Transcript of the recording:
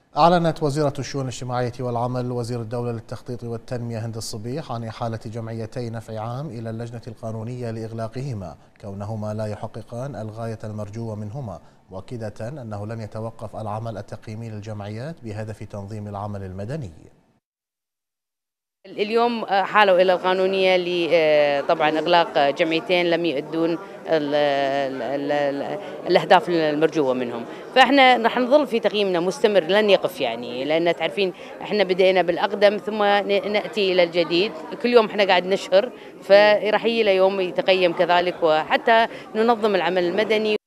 أعلنت وزيرة الشؤون الاجتماعية والعمل وزير الدولة للتخطيط والتنمية هند الصبيح عن إحالة جمعيتي نفع عام إلى اللجنة القانونية لإغلاقهما كونهما لا يحققان الغاية المرجوة منهما، مؤكدة أنه لن يتوقف العمل التقييمي للجمعيات بهدف تنظيم العمل المدني. اليوم حالوا إلى القانونية طبعا إغلاق جمعيتين لم يؤدون الأهداف المرجوة منهم، فإحنا راح نظل في تقييمنا مستمر لن يقف، يعني لأن تعرفين إحنا بدأنا بالأقدم ثم نأتي إلى الجديد، كل يوم إحنا قاعد نشهر، فراح يجي يوم يتقيم كذلك وحتى ننظم العمل المدني.